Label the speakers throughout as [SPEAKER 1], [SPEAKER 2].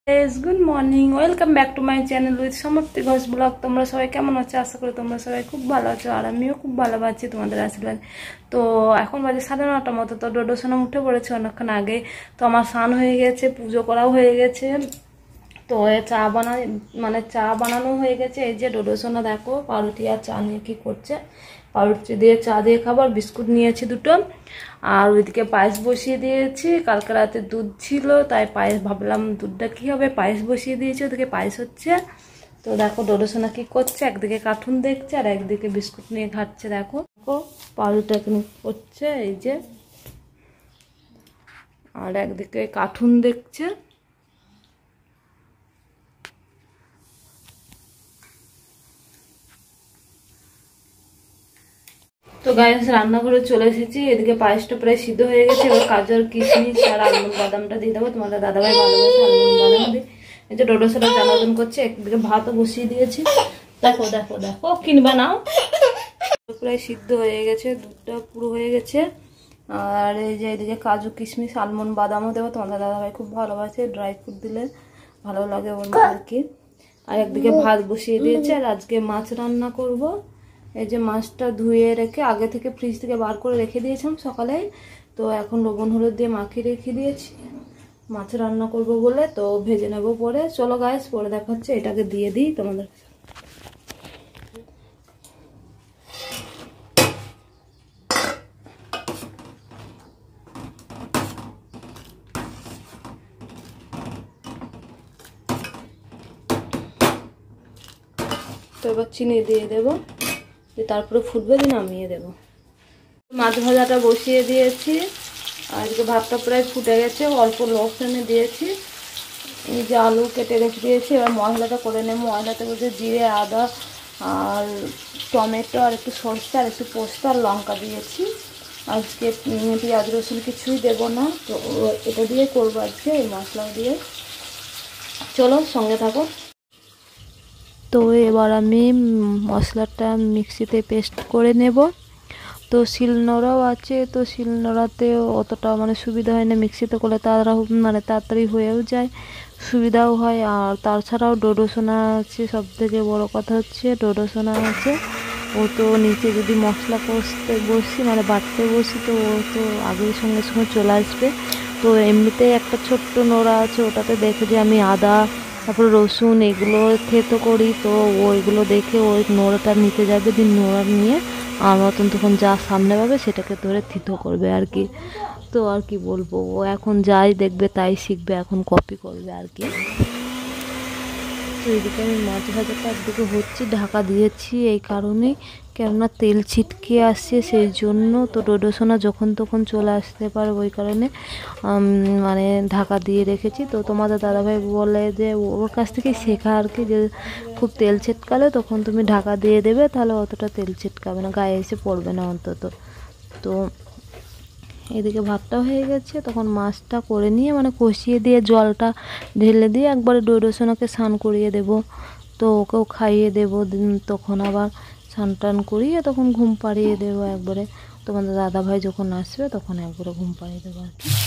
[SPEAKER 1] Good morning, welcome back to my channel with Samapti Ghosh blog. তোমরা সবাই কেমন আছো? আশা করি তোমরা সবাই খুব ভালো আছো, আর আমিও খুব ভালো আছি তোমাদের আশীর্বাদ। তো এখন বাজে 9:30 মতো। তো ডোডো সোনা উঠে পড়েছে অনেকক্ষণ আগে। তো আমার স্নান হয়ে গেছে, পুজো করাও হয়ে গেছে। তো চা বানানো হয়ে গেছে। এই যে ডোডো সোনা দেখো পাউরুটি আর চা নিয়ে কি করছে। পাউরুটি দিয়ে চা দিয়ে খাবার, বিস্কুট নিয়েছি দুটো, আর ওইদিকে পায়েস বসিয়ে দিয়েছি। কালকে রাতে দুধ ছিল, তাই পায়েস ভাবলাম দুধটা কি হবে, পায়েস বসিয়ে দিয়েছি, ওদিকে পায়েস হচ্ছে। তো দেখো ডোডো সোনা কি করছে, একদিকে কার্টুন দেখছে আর একদিকে বিস্কুট নিয়ে খাচ্ছে। দেখো পাউরুটি এখন করছে এই যে, আর একদিকে কার্টুন দেখছে। তো গাইস রান্নাঘরে চলে এসেছি। এদিকে পায়েসটা প্রায় সিদ্ধ হয়ে গেছে। এবার কাজু কিশমিশ আর আলমন্ড বাদামটা দিয়ে দেবো। তোমাদের দাদাভাই ভালোবাসে আলমন্ড বাদাম দিয়ে। এই যে ডোডো সোনা জানাজন করছে, একদিকে ভাতও বসিয়ে দিয়েছি। দেখো দেখো দেখো কিনবা নাও। প্রায় সিদ্ধ হয়ে গেছে, দুধটা পুরো হয়ে গেছে। আর এই যে এদিকে কাজু কিশমিশ আলমন্ড বাদামও দেবো। তোমাদের দাদাভাই খুব ভালোবাসে, ড্রাই ফ্রুট দিলে ভালো লাগে ওর আর কি। আর একদিকে ভাত বসিয়ে দিয়েছে। আর আজকে মাছ রান্না করব। এই যে মাছটা ধুয়ে রেখে আগে থেকে ফ্রিজ থেকে বার করে রেখে দিয়েছিলাম সকালেই। তো এখন লবণ হলুদ দিয়ে মাখিয়ে রেখে দিয়েছি মাছ রান্না করব বলে। তো ভেজে নেব পরে। চলো গাইস পরে দেখাচ্ছে। এটাকে দিয়ে দিই তোমাদের। তো এবার চিনি দিয়ে দেবো, তারপরে ফুটবে, দিয়ে নামিয়ে দেবো। মাছ ভাজাটা বসিয়ে দিয়েছি। আর এদিকে ভাতটা প্রায় ফুটে গেছে, অল্প লো ফ্লেমে দিয়েছি। এই যে আলু কেটে রেখে দিয়েছি। এবার মশলাটা করে নেব। মশলাতে বলতে জিরে আদা আর টমেটো আর একটু সরষে আর একটু পোস্ত আর লঙ্কা দিয়েছি। আজকে পেঁয়াজ রসুন কিছুই দেবো না, তো এটা দিয়ে করবো আজকে, এই মশলা দিয়ে। চলো সঙ্গে থাকো। তো এবার আমি মশলাটা মিক্সিতে পেস্ট করে নেব। তো শিলনোড়াও আছে, তো শিলনোড়াতে অতটা সুবিধা হয় না। মিক্সিতে করলে তাড়াতাড়ি হয়েও যায়, সুবিধাও হয়। আর তাছাড়াও ডোডো সোনা আছে, সব থেকে বড়ো কথা হচ্ছে ডোডো সোনা আছে। ও তো নিচে যদি মশলা কষতে বসি বাটতে বসি, তো ও তো আগের সঙ্গে সঙ্গে চলে আসবে। তো এমনিতেই একটা ছোট্ট নোড়া আছে, ওটাতে দেখে যে আমি আদা তারপরে রসুন এগুলো থেতো করি। তো ওইগুলো দেখে ওই নোড়াটা নিতে যাবে, দিয়ে নোড়া নিয়ে আমার মতন তখন যা সামনে পাবে সেটাকে ধরে থিতো করবে আর কি। তো আর কি বলবো, ও এখন যাই দেখবে তাই শিখবে, এখন কপি করবে আর কি। তো এদিকে আমি মাছ ভাজাটা একদিকে হচ্ছে, ঢাকা দিয়েছি এই কারণেই, কেননা তেল ছিটকে আসছে সেই জন্য। তো ডোডো সোনা যখন তখন চলে আসতে পারে, ওই কারণে ঢাকা দিয়ে রেখেছি। তো তোমাদের দাদাভাই বলে যে ওর কাছ থেকে শেখা আর কি, যে খুব তেল ছিটকালে তখন তুমি ঢাকা দিয়ে দেবে, তাহলে অতটা তেল ছিটকাবে না, গায়ে এসে পড়বে না অন্তত। তো এদিকে ভাতটা হয়ে গেছে, তখন মাছটা করে নিয়ে কষিয়ে দিয়ে জলটা ঢেলে দিয়ে একবারে ডোডো সোনাকে স্নান করিয়ে দেবো। তো ওকেও খাইয়ে দেবো, তখন আবার স্নান টান করিয়ে তখন ঘুম পাড়িয়ে দেবো একবারে। তোমাদের দাদাভাই যখন আসবে তখন একবারে ঘুম পাড়িয়ে দেবো আর কি।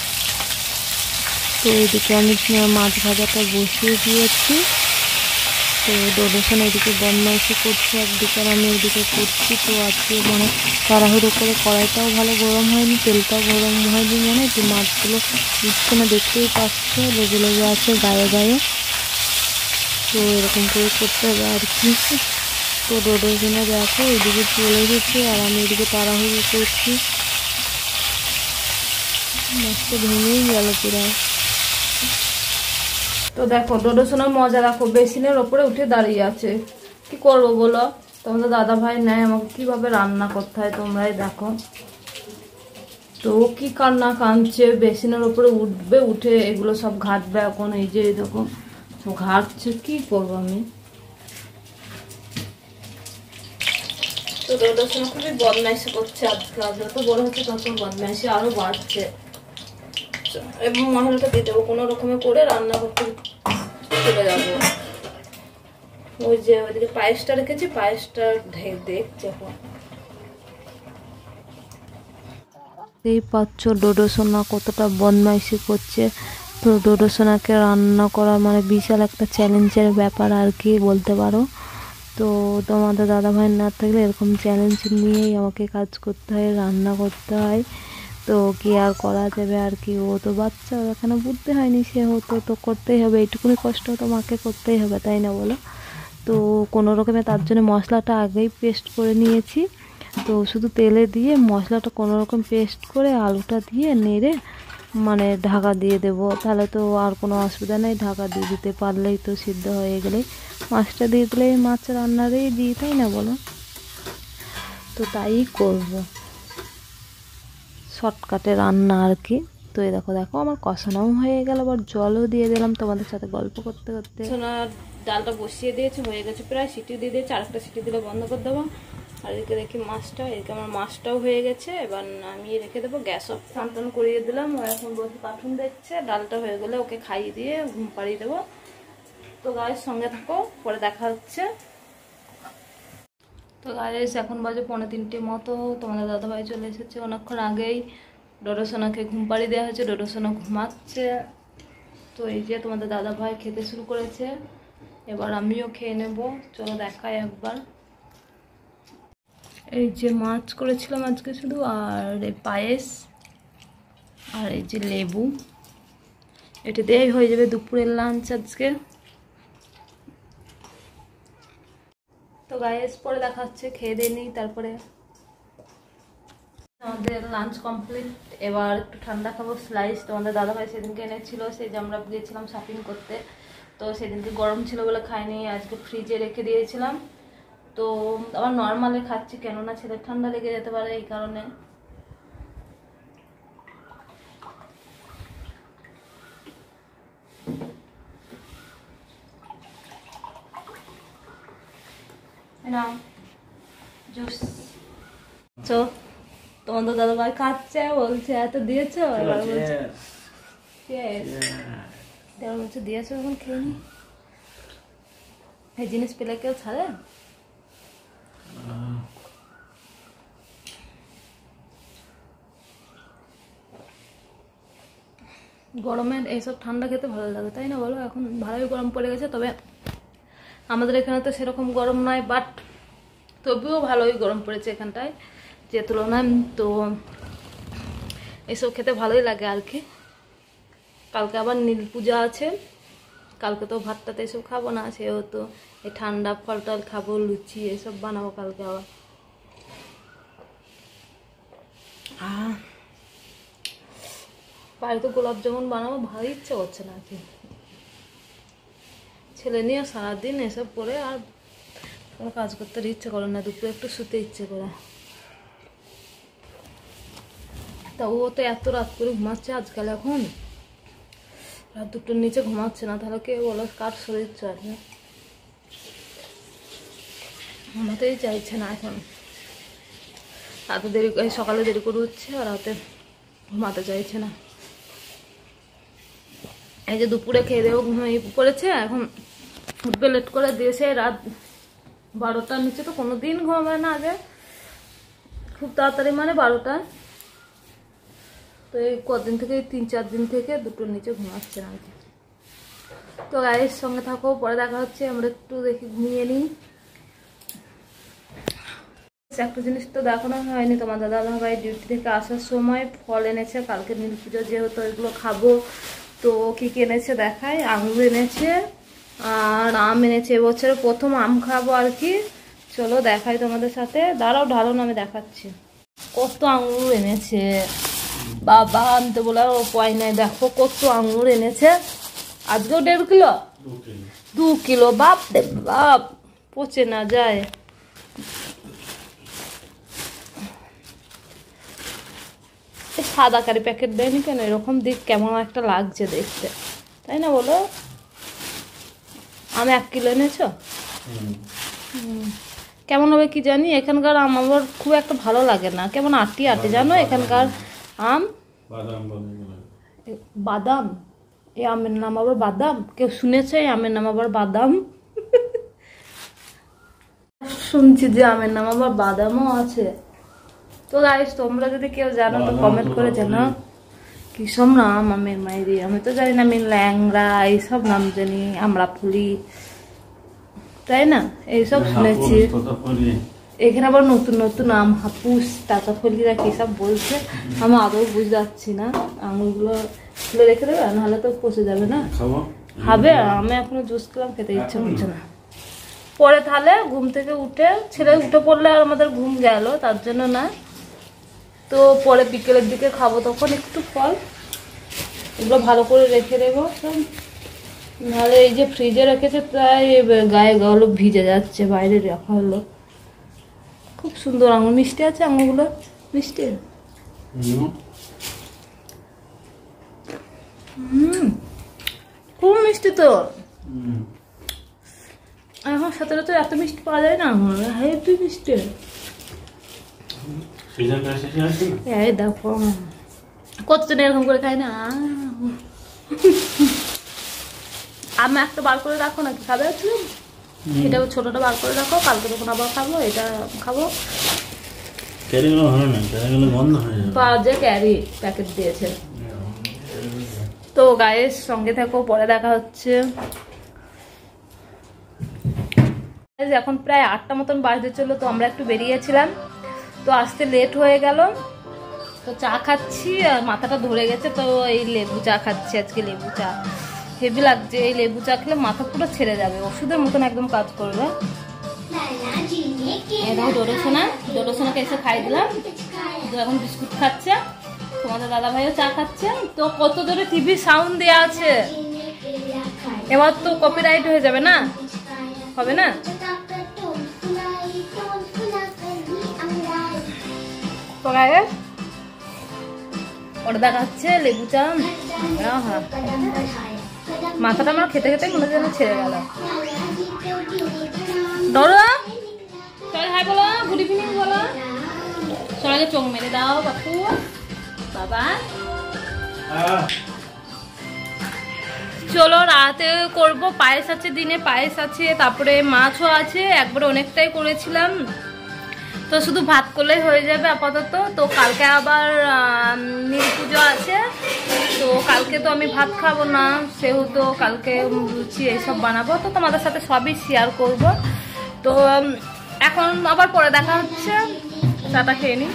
[SPEAKER 1] তো এদিকে আমি মাছ ভাজাটা বসিয়ে দিয়েছি। তো ডোডো সোনা এদিকে বদমাইশি করছে, একদিকে আমি এদিকে করছি। তো আজকে তাড়াহুড়ো করে কড়াইটাও ভালো গরম হয়নি, তেলটাও গরম হয়নি, যে মাছগুলো উঠছে না, দেখতেই পাচ্ছে লেগে লেগে আছে গায়ে গায়ে। তো এরকম করে করতে হবে আর কি। তো ডোডো সোনা দেখো এদিকে চলে গেছে, আর আমি এদিকে তাড়াহুড়ো করছি। মাছটা ভেঙেই গেল পুরো। তো দেখো ডোডো সোনার মজা দেখো, বেসিনের ওপরে উঠে দাঁড়িয়ে আছে। কি করবো বলো, তোমাদের দাদা ভাই নেয় আমাকে কিভাবে রান্না করতে হয়, তোমরাই দেখো। তো কি কান্না কাঁদছে, বেসিনের ওপরে উঠবে, উঠে এগুলো সব ঘাটবে এখন। এই যে দেখো ঘাটছে, কি করবো আমি। তো ডোডো সোনা খুবই বদমাইশি করছে আজকাল, যত বড় হচ্ছে তত বদমাইশি আরো বাড়ছে। এবং মশলাটা দিয়ে দেবো, কোনো রকমে করে রান্না করতে চলে যাবো। ওই যে ওইদিকে পায়েসটা রেখেছি, পায়েসটা দেখছি এখন। এই পাচ্ছ ডোডো সোনা কতটা বদমাইশি করছে, তো ডোডো সোনাকে রান্না করা মানে বিশাল একটা চ্যালেঞ্জের ব্যাপার আর কি বলতে পারো। তো তোমাদের দাদাভাই না থাকলে এরকম চ্যালেঞ্জ নিয়েই আমাকে কাজ করতে হয়, রান্না করতে হয়। তো কি আর করা যাবে আর কি, ও তো বাচ্চা, এখানে বুঝতে হয়নি, সে হতো তো করতেই হবে, এইটুকুনি কষ্ট তো মাকে করতেই হবে, তাই না বলো। তো কোনো রকমে তার জন্য মশলাটা আগেই পেস্ট করে নিয়েছি। তো শুধু তেলে দিয়ে মশলাটা কোনো রকম পেস্ট করে আলুটা দিয়ে নেড়ে মানে ঢাকা দিয়ে দেবো, তাহলে তো আর কোনো অসুবিধা নেই। ঢাকা দিয়ে দিতে পারলেই তো সিদ্ধ হয়ে গেলেই মাছটা দিয়ে দিলেই মাছ রান্নারেই দিই, তাই না বলো। তো তাই করব, শর্টকাটে রান্না আর কি। তো এই দেখো দেখো আমার কষানোও হয়ে গেল, আবার জলও দিয়ে দিলাম তোমাদের সাথে গল্প করতে করতে। সোনার ডালটা বসিয়ে দিয়েছে, হয়ে গেছে প্রায়, সিটি দিয়ে দিয়েছে, আরেকটা সিটি দিলে বন্ধ করে দেবো। আর এদিকে দেখি মাছটা, এদিকে আমার মাছটাও হয়ে গেছে, এবার নামিয়ে রেখে দেবো। গ্যাস অফ টান করিয়ে দিলাম, ও এখন বসে কার্টুন দেখছে। ডালটা হয়ে গেলে ওকে খাইয়ে দিয়ে ঘুম পাড়িয়ে দেবো। তো গায়ের সঙ্গে থাকো, পরে দেখা হচ্ছে। তো গাইস এখন বাজে 2:45 মতো, তোমাদের দাদাভাই চলে এসেছে অনেকক্ষণ আগেই। ডোডো সোনাকে ঘুম পাড়িয়ে দেওয়া হয়েছে, ডোডো সোনা ঘুমাচ্ছে। তো এই যে তোমাদের দাদাভাই খেতে শুরু করেছে, এবার আমিও খেয়ে নেব। চলো দেখাই একবার। এই যে মাছ করেছিলাম আজকে শুধু, আর এই পায়েস, আর এই যে লেবু, এটা দিয়েই হয়ে যাবে দুপুরের লাঞ্চ আজকে। তো গাইস পরে দেখা হচ্ছে, খেয়ে দিয়ে নিই তারপরে। আমাদের লাঞ্চ কমপ্লিট, এবার একটু ঠান্ডা খাবো। স্লাইস তোমাদের দাদাভাই সেদিনকে এনেছিল, সেই যে আমরা গিয়েছিলাম শপিং করতে, তো সেদিনকে গরম ছিল বলে খাইনি, আজকে ফ্রিজে রেখে দিয়েছিলাম। তো আবার নর্মালে খাচ্ছি, কেননা ছেলের ঠান্ডা লেগে যেতে পারে এই কারণে। জুস। তো তোমাদের দাদাভাই খাচ্ছে, বলছে এত দিয়েছো, এবার বলছে বলছে দিয়েছো, এখন খেয়ে নি। এই জিনিস পেলে কেউ ছাড়ে? গরমে এইসব ঠান্ডা খেতে ভালো লাগে, তাই না বলো। এখন ভালোই গরম পড়ে গেছে, তবে আমাদের এখানে তো সেরকম গরম নয়, বাট তবুও ভালোই গরম পড়েছে এখানটায় যে তুলনায়। তো এসব খেতে ভালোই লাগে আর কি। কালকে আবার নীল পূজা আছে, কালকে তো ভাতটাতে এসব খাবো না, সেহেতু এই ঠান্ডা ফল টল খাবো, লুচি এসব বানাবো কালকে আবার। বাড়িতে গোলাপ জামুন বানাবো, ভালো ইচ্ছে করছে না আর কি। ছেলে নিয়ে সারাদিন এসব করে আর কোনো কাজ করতে ইচ্ছে করে না, দুপুরে একটু শুতে ইচ্ছে করে। তা ও তো এত রাত করে ঘুমাচ্ছে আজকাল, এখন রাত 2টোর নিচে ঘুমাচ্ছে না, তাহলে কে বলো কার শরীর চলে? ঘুমাতেই চাইছে না এখন, এত দেরি, সকালে দেরি করে উঠছে আর রাতে ঘুমাতে চাইছে না। এই যে দুপুরে খেয়ে দেবো ঘুমিয়ে পড়েছে, এখন উঠবে লেট করে দিয়েছে, রাত 12টার নিচে তো কোনো দিন ঘুমাবে না, আগে খুব তাড়াতাড়ি মানে 12টা। তো এই কদিন থেকে, 3-4 দিন থেকে 2টোর নিচে ঘুমাচ্ছে না আর কি। তো গাইস সঙ্গে থাকো, পরে দেখা হচ্ছে। আমরা একটু দেখি ঘুমিয়ে নিই। একটা জিনিস তো দেখানো হয়নি, তোমার দাদাভাই ডিউটি থেকে আসার সময় ফল এনেছে, কালকে নীল পুজো যেহেতু এগুলো খাবো। তো কি কি এনেছে দেখায়, আঙুর এনেছে আর আম এনেছে, এবছরে প্রথম আম খাবো আর কি। চলো দেখাই তোমাদের সাথে, দাঁড়াও ঢালো না, আমি দেখাচ্ছি। কত আঙুর এনেছে, বাবা আনতে বলে উপায় নাই, দেখো কত আঙুর এনেছে। আজকেও 1.5 কিলো, 2 কিলো, বাপ রে বাপ, পচে না যায়। সাদা কারি প্যাকেট দেয়নি কেন, এরকম দিক কেমন একটা লাগছে দেখতে, তাই না বলো। আম 1 কিলো এনেছো, কেমন হবে কি জানি। এখানকার আম আমার খুব একটা ভালো লাগে না, কেমন আটি আটি জানো এখানকার আম। বাদাম, এই আমের নাম আবার বাদাম? কেউ শুনেছে এই আমের নাম আবার বাদাম? শুনছি যে আমের নাম আবার বাদামও আছে। তো গাইস তোমরা যদি কেউ জানো তো কমেন্ট করে জানাও কি সব নাম আমের মায়েরি, আমি তো জানি না। আমি ল্যাংড়া এইসব নাম জানি, আমরা ফুলি, তাই না? এইসব শুনেছি। এখানে আবার নতুন নতুন নাম, হাপুস, তাতাফলিরা কি সব বলছে, আমি আদৌ বুঝতে পারছি না। আঙুরগুলো খুলে রেখে দেবে, নাহলে তো পচে যাবে না। খাবে? আমি এখনো জুস খেলাম, খেতে ইচ্ছে করছে না। পরে তাহলে ঘুম থেকে উঠে, ছেলে উঠে পড়লে আর আমাদের ঘুম গেল, তার জন্য না। তো পরে বিকেলের দিকে খাবো, তখন একটু ফল, এগুলো ভালো করে রেখে দেবো। নাহলে এই যে ফ্রিজে রেখেছে প্রায় গায়ে গাগুলো ভিজে যাচ্ছে, বাইরে রাখা হলো। খুব সুন্দর আঙুর, মিষ্টি আছে আঙুরগুলো, মিষ্টি। খুব মিষ্টি তো। এখন সচরাচর এত মিষ্টি পাওয়া যায় না, হেভি মিষ্টি। এই দেখো কতজন এরকম করে খাই না। আমি একটা বার করে রাখো নাকি, খাবে? এটা ছোটটা বার করে রাখো, কালকে তখন আবার খাবো। এটা খাবো।
[SPEAKER 2] ক্যারিগুলো ভালো না, ক্যারিগুলো বন্ধ হয়ে যাবে।
[SPEAKER 1] বাজে ক্যারি প্যাকেট দিয়েছে। তো গায়ের সঙ্গে থাকো, পরে দেখা হচ্ছে। এখন প্রায় 8টা মতন বাজতে চললো, তো আমরা একটু বেরিয়েছিলাম, তো আসতে লেট হয়ে গেল। তো চা খাচ্ছি আর মাথাটা ধরে গেছে, তো এই লেবু চা খাচ্ছি আজকে। লেবু চা হেভি লাগছে, এই লেবু চা খেলে মাথা পুরো ছেড়ে যাবে, ওষুধের মতন একদম কাজ করবে। দেখো ডোডোসোনাকে এসে খাই দিলাম, তো এখন বিস্কুট খাচ্ছে। তোমাদের দাদা ভাইও চা খাচ্ছে। তো কত জোরে টিভি সাউন্ড দেওয়া আছে, এবার তো কপিরাইট হয়ে যাবে না? হবে না? তো গাইস ওটা দেখা হচ্ছে লেবু চা। মাথাটা আমার খেতে খেতে মনে যেন ছেড়ে গেল। ডরো চল, হাই বলো, গুড ইভিনিং বলো, সবাইকে চোখ মেরে দাও বাপু, বাবা। চলো রাতে করব পায়েস আছে, দিনে পায়েস আছে, তারপরে মাছও আছে, একবারে অনেকটাই করেছিলাম। তো শুধু ভাত করলেই হয়ে যাবে আপাতত। তো কালকে আবার নীল পুজো আছে, তো কালকে তো আমি ভাত খাবো না, সেহেতু কালকে লুচি এইসব বানাবো। তো তোমাদের সাথে সবই শেয়ার করব। তো এখন আবার পরে দেখা হচ্ছে, চাটা খেয়ে নিই।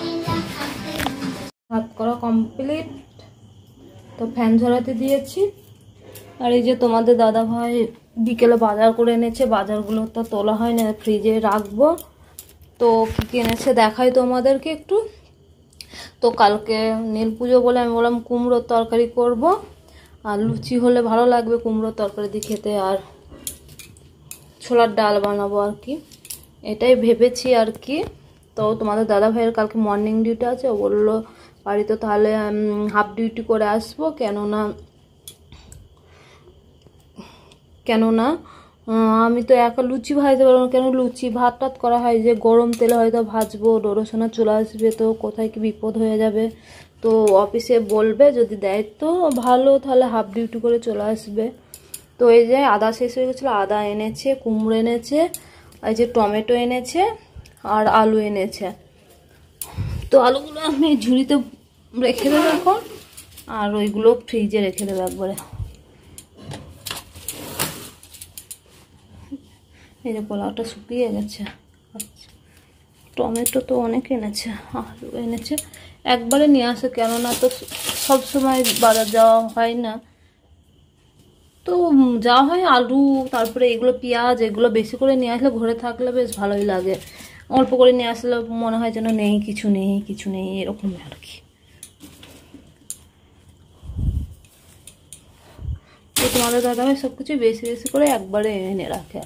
[SPEAKER 1] ভাত করা কমপ্লিট, তো ফ্যান ঝরাতে দিয়েছি। আর এই যে তোমাদের দাদা ভাই বিকেলে বাজার করে এনেছে, বাজারগুলো তো তোলা হয় না, ফ্রিজে রাখবো। তো কী কী এনেছে দেখাই তোমাদেরকে একটু। তো কালকে নীল পুজো বলে আমি বললাম কুমড়োর তরকারি করব, আর লুচি হলে ভালো লাগবে কুমড়োর তরকারি দিয়ে খেতে, আর ছোলার ডাল বানাবো আর কি, এটাই ভেবেছি আর কি। তো তোমাদের দাদা ভাইয়ের কালকে মর্নিং ডিউটি আছে, ও বললো বাড়িতে তাহলে হাফ ডিউটি করে আসবো, কেননা আমি তো একা লুচি ভাজতে পারবো না। কেন লুচি ভাত টাত করা হয় যে গরম তেলে হয়তো ভাজবো, ডোরোসোনা চলে আসবে, তো কোথায় কি বিপদ হয়ে যাবে। তো অফিসে বলবে যদি দেয় তো ভালো, তাহলে হাফ ডিউটি করে চলে আসবে। তো এই যে আদা শেষ হয়ে গেছিলো, আদা এনেছে, কুমড়ো এনেছে, এই যে টমেটো এনেছে, আর আলু এনেছে। তো আলুগুলো আমি ঝুড়িতে রেখে দেবো এখন, আর ওইগুলো ফ্রিজে রেখে দেবো একবারে। এই যে পোলাওটা শুকিয়ে গেছে। আচ্ছা, টমেটো তো অনেক এনেছে, আলু এনেছে, একবারে নিয়ে আসে, কেননা তো সবসময় বাজার যাওয়া হয় না। তো যাওয়া হয় আলু, তারপরে এগুলো পেঁয়াজ, এগুলো বেশি করে নিয়ে আসলে ঘরে থাকলে বেশ ভালোই লাগে। অল্প করে নিয়ে আসলে মনে হয় যেন নেই, কিছু নেই, কিছু নেই, এরকম আর কি। তো তোমাদের দাদাভাই সব কিছু বেশি বেশি করে একবারে এনে রাখে।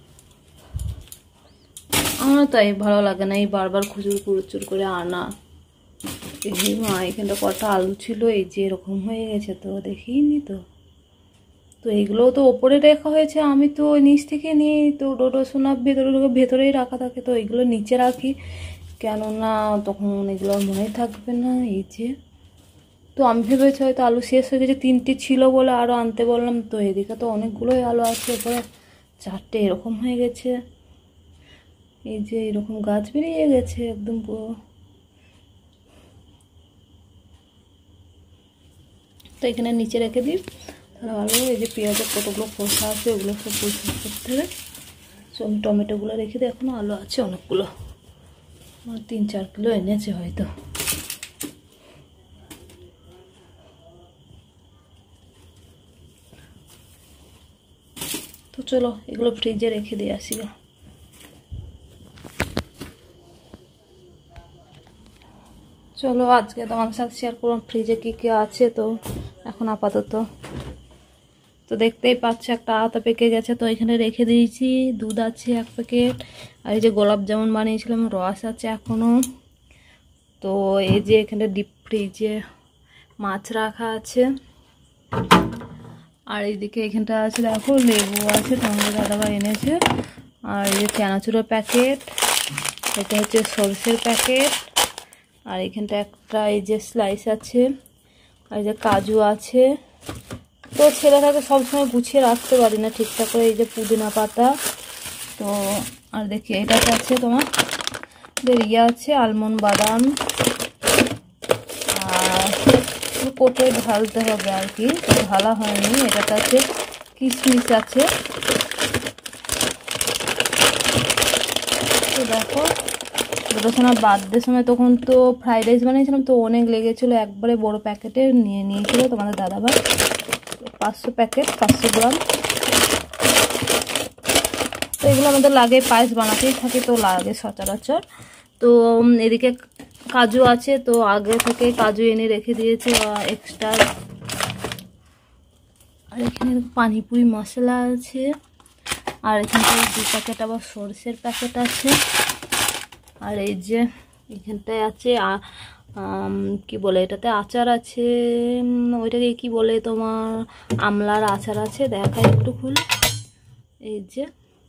[SPEAKER 1] আমারও তাই ভালো লাগে না এই বারবার খুচুর কুচুর করে আনা। এই মা এখানটা কটা আলু ছিল, এই যে এরকম হয়ে গেছে, তো দেখিনি তো। তো এইগুলোও তো ওপরে রাখা হয়েছে, আমি তো নিচ থেকে নিয়ে, তো ডোডোসোনা ভেতরেই রাখা থাকে, তো এইগুলো নিচে রাখি, কেননা তখন এগুলো মনে থাকবে না। এই যে তো আমি ভেবেছি হয়তো আলু শেষ হয়ে গেছে, 3টি ছিল বলে আরও আনতে বললাম, তো এদিকে তো অনেকগুলোই আলু আছে, এরপরে 4টে এরকম হয়ে গেছে। এই যে এরকম গাছ বেরিয়ে গেছে একদম পুরো। তো এখানে নিচে রেখে দিই তাহলে ভালো। এই যে পেঁয়াজের কতগুলো খোসা আছে ওগুলো সব পরিষ্কার করতে হবে। সব টমেটোগুলো রেখে দিই, এখনও আলু আছে অনেকগুলো, 3-4 কিলো এনেছে হয়তো। তো চলো এগুলো ফ্রিজে রেখে দিয়ে আসি গা। চলো আজকে তোমাদের সাথে শেয়ার করলাম ফ্রিজে কি কি আছে। তো এখন আপাতত তো দেখতেই পাচ্ছ একটা আতা পেকে গেছে, তো এখানে রেখে দিয়েছি। দুধ আছে 1 প্যাকেট, আর এই যে গোলাপ জামুন বানিয়েছিলাম রস আছে এখনো। তো এই যে এখানে ডিপ ফ্রিজে মাছ রাখা আছে, আর এইদিকে এখানটা আছে দেখো লেবু আছে, তোমাদের দাদাভাই এনেছে। আর এই যে চানাচুরের প্যাকেট, এটা হচ্ছে সরষের প্যাকেট, আর এখানটা একটা এই যে স্লাইস আছে, আর এই যে কাজু আছে। তো ছেলেটাকে সবসময় গুছিয়ে রাখতে পারি না ঠিকঠাক করে। এই যে পুদিনা পাতা, তো আর দেখি এটাতে আছে তোমার ইয়ে আছে আলমন্ড বাদাম, আর কোটে ঢালতে হবে আর কি, ঢালা হয়নি। এটাতে আছে কিশমিশ আছে। তো দেখো দুটো সময় বার্থডে সময় তখন তো ফ্রাইড রাইস বানিয়েছিলাম, তো অনেক লেগেছিলো, একবারে বড় প্যাকেটে নিয়ে নিয়েছিল তোমাদের দাদাভাই। 500 প্যাকেট 500 গ্রাম। তো এগুলো আমাদের লাগে, পায়েস বানাতেই থাকে তো লাগে সচরাচর। তো এদিকে কাজু আছে, তো আগে থেকে কাজু এনে রেখে দিয়েছে এক্সট্রা। আর এখানে পানিপুরি মশলা আছে, আর এখানটায় 2 প্যাকেট আবার সরষের প্যাকেট আছে। আর এই যে এখানটায় আছে কি বলে এটাতে আচার আছে, ওইটাকে কি বলে তোমার আমলার আচার আছে, দেখাই একটু খুলে। এই যে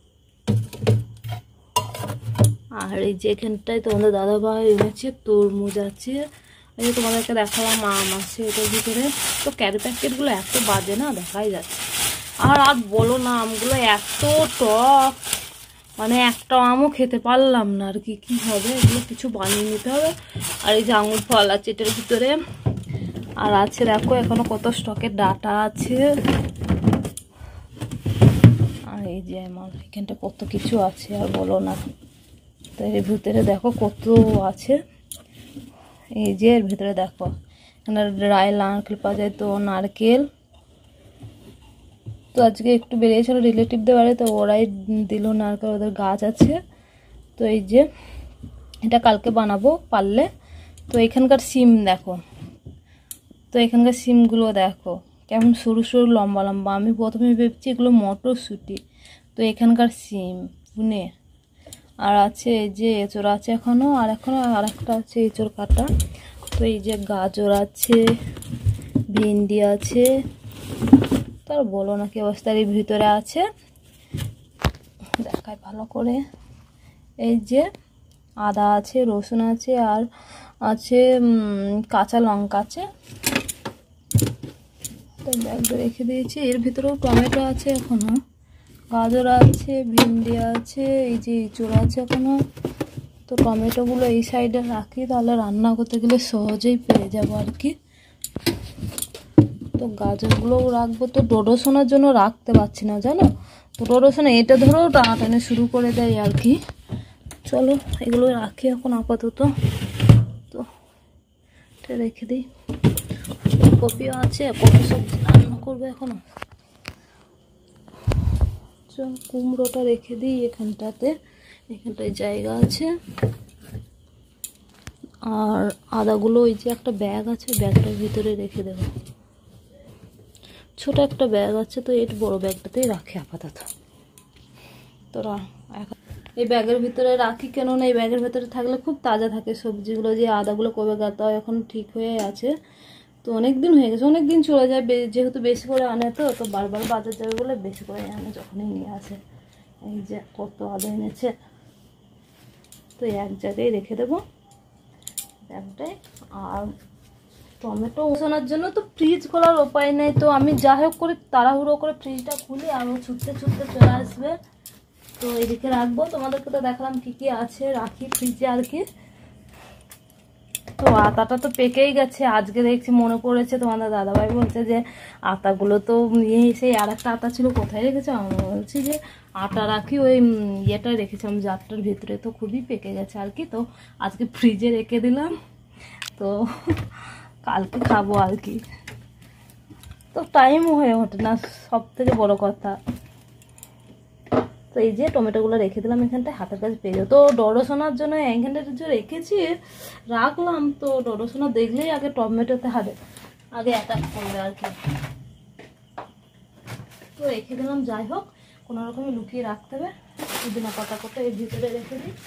[SPEAKER 1] আর এই যে এখানটায় তোমাদের দাদাভাই এনেছে তরমুজ আছে। এই যে তোমাদেরকে দেখালাম আম আছে এটার ভিতরে। তো ক্যারি প্যাকেটগুলো এত বাজে না, দেখাই যাচ্ছে। আর বলো না, আমগুলো এত টক, মানে একটা আমও খেতে পারলাম না আর কি। কি হবে, এগুলো কিছু বানিয়ে নিতে হবে। আর এই যে আঙুর ফল আছে এটার ভিতরে, আর আছে দেখো এখনো কত স্টকের ডাটা আছে। আর এই যে আমার এখানটা কত কিছু আছে আর বলো না। তো এর ভিতরে দেখো কত আছে, এই যে এর ভিতরে দেখো এখানে ড্রাই নারকেল পাওয়া যায়, তো নারকেল তো আজকে একটু বেরিয়েছিল রিলেটিভদের বাড়ি, তো ওরাই দিল নারকেল, ওদের গাছ আছে। তো এই যে এটা কালকে বানাবো পারলে। তো এখানকার সিম দেখো, তো এখানকার সিমগুলো দেখো কেমন সরু সরু লম্বা লম্বা। আমি প্রথমে ভেবেছি এগুলো মটরশুঁটি, তো এখানকার সিম পুনে। আর আছে এই যে এঁচড় আছে এখনো, আর একটা আছে এঁচড় কাটা। তো এই যে গাজর আছে, ভিন্ডি আছে, তার বলো না কি অবস্থা। এর ভিতরে আছে দেখায় ভালো করে, এই যে আদা আছে, রসুন আছে, আর আছে কাঁচা লঙ্কা আছে। তো ব্যাগটা রেখে দিয়েছি। এর ভিতরেও টমেটো আছে এখনো, গাজর আছে, ভিন্ডি আছে, এই যে এঁচড় আছে এখনো। তো টমেটোগুলো এই সাইডে রাখি, তাহলে রান্না করতে গেলে সহজেই পেয়ে যাবো আর কি। তো গাজরগুলোও রাখবো, তো ডোডো সোনার জন্য রাখতে পারছি না জানো। তো ডোডো সোনা এটা ধরেও টানাটানি শুরু করে দেয় আর কি। চলো এগুলো রাখি এখন আপাতত। তো এটা রেখে দিই। কপিও আছে, কপি সবজি রান্না করবো এখনো। চল কুমড়োটা রেখে দিই এখানটাতে, এখানটায় জায়গা আছে। আর আদাগুলো ওই যে একটা ব্যাগ আছে, ব্যাগটার ভিতরে রেখে দেবো। ছোট একটা ব্যাগ আছে, তো এই বড় ব্যাগটাতেই রাখি আপাতত। তোরা এই ব্যাগের ভিতরে রাখি, কেননা এই ব্যাগের ভিতরে থাকলে খুব তাজা থাকে সবজিগুলো। যে আদাগুলো কবে গাঁথা হয় এখন ঠিক হয়ে আছে, তো অনেক দিন হয়ে গেছে, অনেক দিন চলে যায়। যেহেতু বেশি করে আনে, তো বারবার বাজার যাবে বলে বেশি করে আনে, যখনই নিয়ে আসে। এই যে কত আদা এনেছে, তো এক জায়গায় রেখে দেবো ব্যাগটায়। আর টমেটো ওঠানোর জন্য তো ফ্রিজ খোলার উপায় নেই, তো আমি যা হোক করে তাড়াহুড়ো করে ফ্রিজটা খুলি, আর ছুটতে ছুটতে চলে আসবে। তো এদিকে রাখবো, তোমাদেরকে তো দেখালাম কি কি আছে রাখি ফ্রিজে আর কি। তো আতাটা তো পেকেই গেছে। আজকে দেখছি মনে পড়েছে, তোমাদের দাদাভাই বলছে যে আতাগুলো তো সেই আর একটা আতা ছিল কোথায় রেখেছে, আমি বলছি যে আটা রাখি ওই ইয়েটা রেখেছিলাম জারটার ভিতরে, তো খুবই পেকে গেছে আর কি। তো আজকে ফ্রিজে রেখে দিলাম, তো কালকে খাবো আর কি। তো টাইমও হয়ে ওঠে না, সব থেকে বড় কথা। তো এই যে টমেটোগুলো রেখে দিলাম এখানটায়, হাতের কাছে পেয়ে যাবো। তো ডরোসোনার জন্য এখানটাতে যে রেখেছি রাখলাম, তো ডরোসোনা দেখলেই আগে টমেটোতে আগে অ্যাটাক করবে আর কি। তো রেখে দিলাম, যাই হোক কোনো রকমে লুকিয়ে রাখতে হবে। পুদিনা পাতা করতে এর ভিতরে রেখে দিই।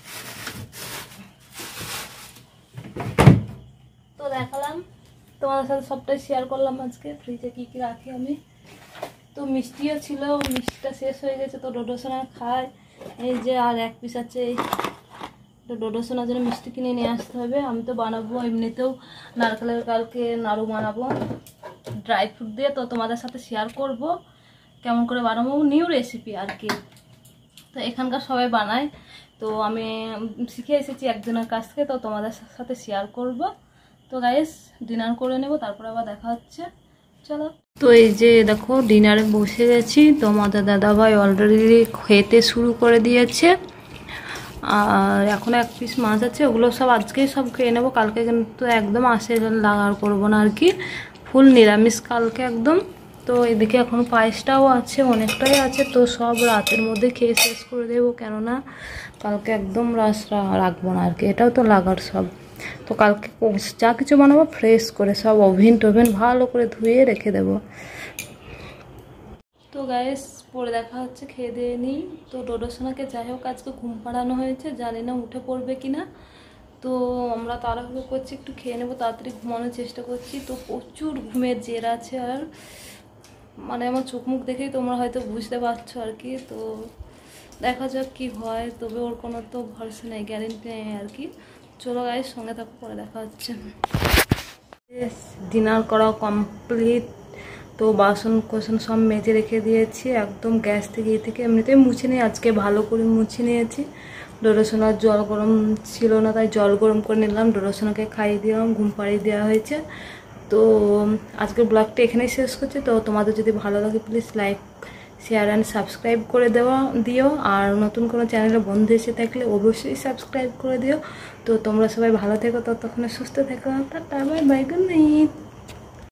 [SPEAKER 1] তো দেখালাম তোমাদের সাথে, সবটাই শেয়ার করলাম আজকে ফ্রিজে কি কি রাখি আমি। তো মিষ্টিও ছিল, মিষ্টিটা শেষ হয়ে গেছে, তো ডোডোসোনা খায়। এই যে আর এক পিস আছে, এই তো ডোডোসোনার জন্য মিষ্টি কিনে নিয়ে আসতে হবে। আমি তো বানাবো এমনিতেও নারকেলের কালকে নাড়ু বানাবো ড্রাই ফ্রুট দিয়ে, তো তোমাদের সাথে শেয়ার করব কেমন করে বানাবো, নিউ রেসিপি আর কি। তো এখানকার সবাই বানায়, তো আমি শিখে এসেছি একজনের কাছ থেকে, তো তোমাদের সাথে শেয়ার করব। তো গাইস ডিনার করে নেব, তারপর আবার দেখা হচ্ছে, চলো। তো এই যে দেখো ডিনারে বসে গেছি, তোমাদের দাদাভাই অলরেডি খেতে শুরু করে দিয়েছে। আর এখন এক পিস মাছ আছে, ওগুলো সব আজকেই সব খেয়ে নেবো, কালকে কিন্তু একদম আসে লাগার করবো না আর কি, ফুল নিরামিষ কালকে একদম। তো এদিকে এখন পায়েসটাও আছে, অনেকটাই আছে, তো সব রাতের মধ্যে খেয়ে শেষ করে দেবো, কেননা কালকে একদম রাখবো না আর কি, এটাও তো লাগার সব। তো কালকে যা কিছু বানাবো ফ্রেশ করে সব ওভেন টোভেন ভালো করে ধুয়ে রেখে দেবো। তো গাইস পরে দেখা হচ্ছে, খেয়ে দিয়ে নিই। তো ডোডোসোনাকে যাই হোক আজকে ঘুম পাড়ানো হয়েছে, জানি না উঠে পড়বে কিনা। তো আমরা তাড়াহুড়ো করছি, একটু খেয়ে নেবো, তাড়াতাড়ি ঘুমানোর চেষ্টা করছি। তো প্রচুর ঘুমের জের আছে, আর মানে আমার চোখ মুখ দেখেই তোমরা হয়তো বুঝতে পারছো আর কি। তো দেখা যাক কি হয়, তবে ওর কোনো তো ভরসা নেই, গ্যারেন্টি নেই আর কি। চলো গাইস সঙ্গে থাকো, পরে দেখা হচ্ছে। ডিনার করা কমপ্লিট, তো বাসন কোসন সব মেজে রেখে দিয়েছি একদম, গ্যাস থেকে এমনিতেই মুছে নিই, আজকে ভালো করে মুছে নিয়েছি। ডোডোসোনার জল গরম ছিল না, তাই জল গরম করে নিলাম, ডোডোসোনাকে খাইয়ে দিলাম, ঘুম পাড়িয়ে দেওয়া হয়েছে। তো আজকের ব্লগটা এখানেই শেষ করছি। তো তোমাদের যদি ভালো লাগে please like share and subscribe করে দিও, আর নতুন কোনো চ্যানেলে বন্ধু এসে থাকলে অবশ্যই সাবস্ক্রাইব করে দিও। তো তোমরা সবাই ভালো থেকো, ততক্ষণে সুস্থ থেকো, tata bye bye, good night.